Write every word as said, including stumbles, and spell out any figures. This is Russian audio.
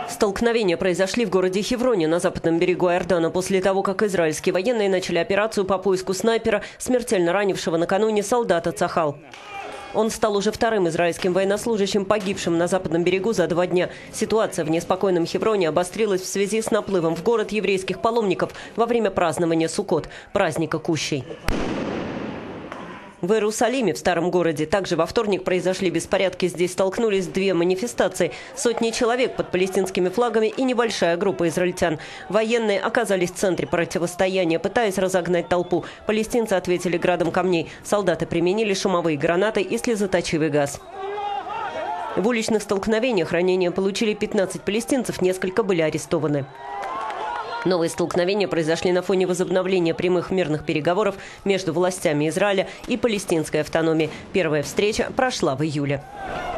Столкновения произошли в городе Хевроне на западном берегу Иордана после того, как израильские военные начали операцию по поиску снайпера, смертельно ранившего накануне солдата Цахал. Он стал уже вторым израильским военнослужащим, погибшим на западном берегу за два дня. Ситуация в неспокойном Хевроне обострилась в связи с наплывом в город еврейских паломников во время празднования Суккот, праздника Кущей. В Иерусалиме, в старом городе, также во вторник произошли беспорядки. Здесь столкнулись две манифестации. Сотни человек под палестинскими флагами и небольшая группа израильтян. Военные оказались в центре противостояния, пытаясь разогнать толпу. Палестинцы ответили градом камней. Солдаты применили шумовые гранаты и слезоточивый газ. В уличных столкновениях ранения получили пятнадцать палестинцев, несколько были арестованы. Новые столкновения произошли на фоне возобновления прямых мирных переговоров между властями Израиля и палестинской автономией. Первая встреча прошла в июле.